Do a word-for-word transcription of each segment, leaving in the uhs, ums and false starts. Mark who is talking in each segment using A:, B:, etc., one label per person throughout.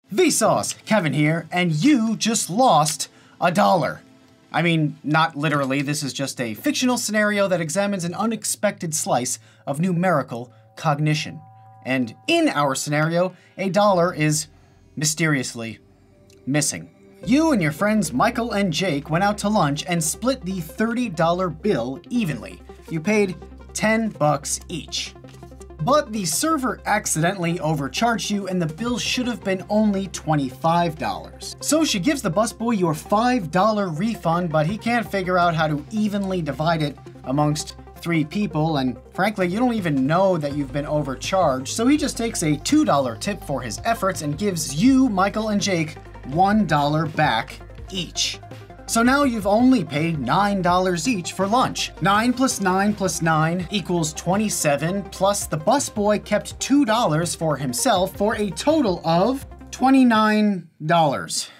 A: Vsauce, Kevin here, and you just lost a dollar. I mean, not literally, this is just a fictional scenario that examines an unexpected slice of numerical cognition. And in our scenario, a dollar is mysteriously missing. You and your friends Michael and Jake went out to lunch and split the thirty dollar bill evenly. You paid ten bucks each. But the server accidentally overcharged you and the bill should have been only twenty-five dollars. So she gives the busboy your five dollar refund, but he can't figure out how to evenly divide it amongst three people, and frankly, you don't even know that you've been overcharged, so he just takes a two dollar tip for his efforts and gives you, Michael and Jake, one dollar back each. So now you've only paid nine dollars each for lunch. nine plus nine plus nine equals twenty-seven, plus the busboy kept two dollars for himself for a total of twenty-nine dollars.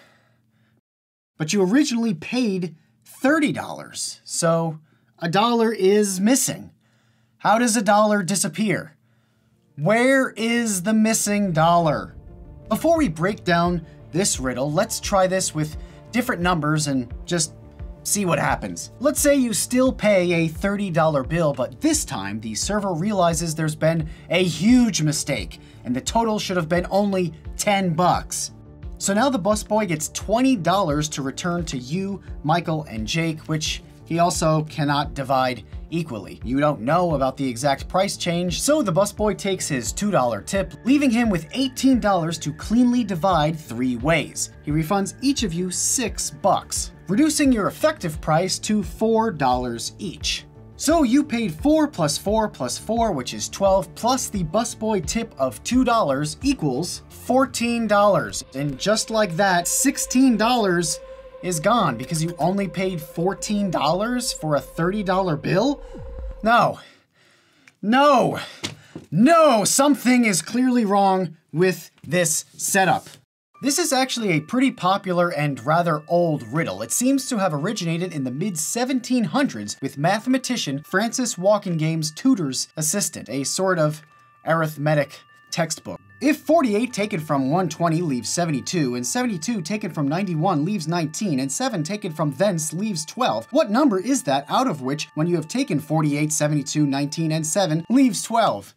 A: But you originally paid thirty dollars, so a dollar is missing. How does a dollar disappear? Where is the missing dollar? Before we break down this riddle, let's try this with different numbers and just see what happens. Let's say you still pay a thirty dollar bill, but this time the server realizes there's been a huge mistake and the total should have been only ten bucks. So now the busboy gets twenty dollars to return to you, Michael, and Jake, which he also cannot divide equally. You don't know about the exact price change, so the busboy takes his two dollar tip, leaving him with eighteen dollars to cleanly divide three ways. He refunds each of you six bucks, reducing your effective price to four dollars each. So you paid four plus four plus four, which is twelve, plus the busboy tip of two dollars equals fourteen dollars. And just like that, sixteen dollars is gone because you only paid fourteen dollars for a thirty dollar bill? No. No. No! Something is clearly wrong with this setup. This is actually a pretty popular and rather old riddle. It seems to have originated in the mid seventeen hundreds with mathematician Francis Walkingame's tutor's assistant, a sort of arithmetic textbook. If forty-eight taken from one hundred twenty leaves seventy-two, and seventy-two taken from ninety-one leaves nineteen, and seven taken from thence leaves twelve, what number is that out of which, when you have taken forty-eight, seventy-two, nineteen, and seven, leaves twelve?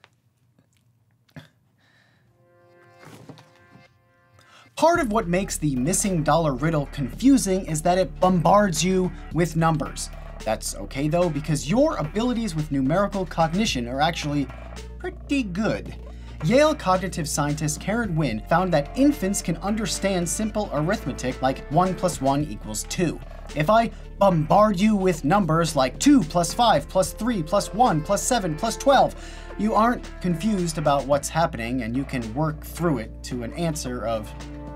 A: Part of what makes the missing dollar riddle confusing is that it bombards you with numbers. That's okay though, because your abilities with numerical cognition are actually pretty good. Yale cognitive scientist Karen Wynn found that infants can understand simple arithmetic like one plus one equals two. If I bombard you with numbers like two plus five plus three plus one plus seven plus twelve, you aren't confused about what's happening and you can work through it to an answer of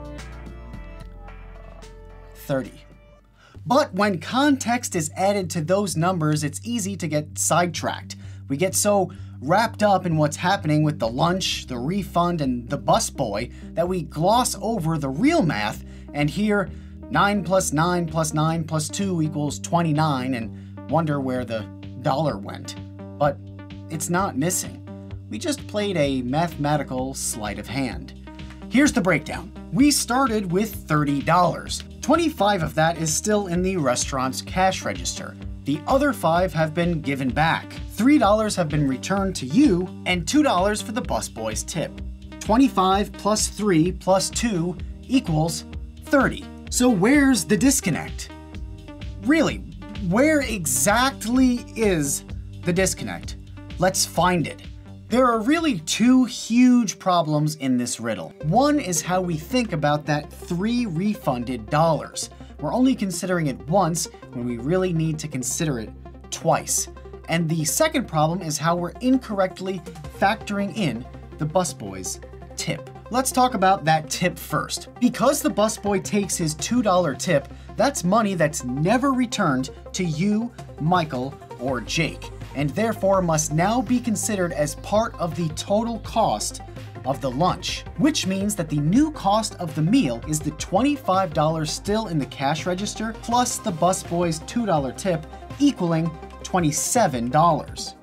A: thirty. But when context is added to those numbers, it's easy to get sidetracked. We get so wrapped up in what's happening with the lunch, the refund, and the busboy that we gloss over the real math and hear nine plus nine plus nine plus two equals twenty-nine and wonder where the dollar went. But it's not missing. We just played a mathematical sleight of hand. Here's the breakdown. We started with thirty dollars. twenty-five of that is still in the restaurant's cash register. The other five have been given back. three dollars have been returned to you, and two dollars for the busboy's tip. twenty-five plus three plus two equals thirty. So where's the disconnect? Really, where exactly is the disconnect? Let's find it. There are really two huge problems in this riddle. One is how we think about that three refunded dollars. We're only considering it once when we really need to consider it twice. And the second problem is how we're incorrectly factoring in the busboy's tip. Let's talk about that tip first. Because the busboy takes his two dollar tip, that's money that's never returned to you, Michael, or Jake, and therefore must now be considered as part of the total cost of the lunch, which means that the new cost of the meal is the twenty-five dollars still in the cash register plus the busboy's two dollar tip, equaling twenty-seven dollars.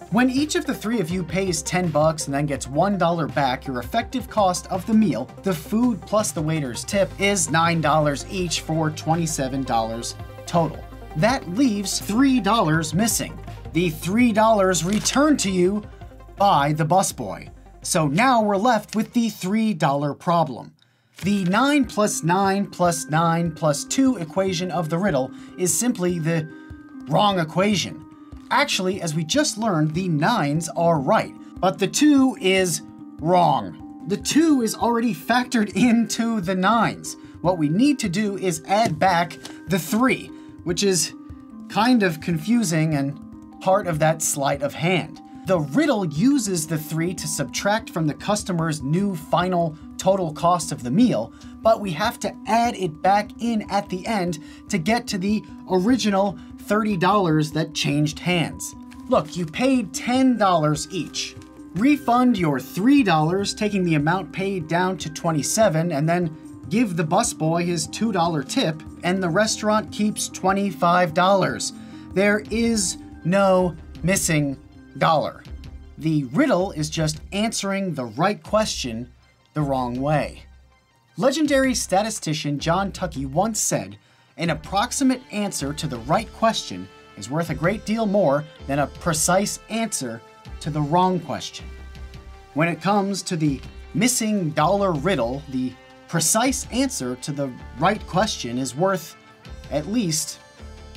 A: When each of the three of you pays ten bucks and then gets one dollar back, your effective cost of the meal, the food plus the waiter's tip, is nine dollars each for twenty-seven dollars total. That leaves three dollars missing. The three dollars returned to you by the busboy. So now we're left with the three dollar problem. The nine plus nine plus nine plus two equation of the riddle is simply the wrong equation. Actually, as we just learned, the nines are right, but the two is wrong. The two is already factored into the nines. What we need to do is add back the three, which is kind of confusing and part of that sleight of hand. The riddle uses the three to subtract from the customer's new final total cost of the meal, but we have to add it back in at the end to get to the original thirty dollars that changed hands. Look, you paid ten dollars each. Refund your three dollars, taking the amount paid down to twenty-seven dollars, and then give the busboy his two dollar tip, and the restaurant keeps twenty-five dollars. There is no missing dollar. The riddle is just answering the right question the wrong way. Legendary statistician John Tuckey once said, "An approximate answer to the right question is worth a great deal more than a precise answer to the wrong question." When it comes to the missing dollar riddle, the precise answer to the right question is worth at least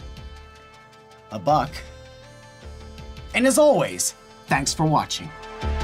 A: a buck. And as always, thanks for watching.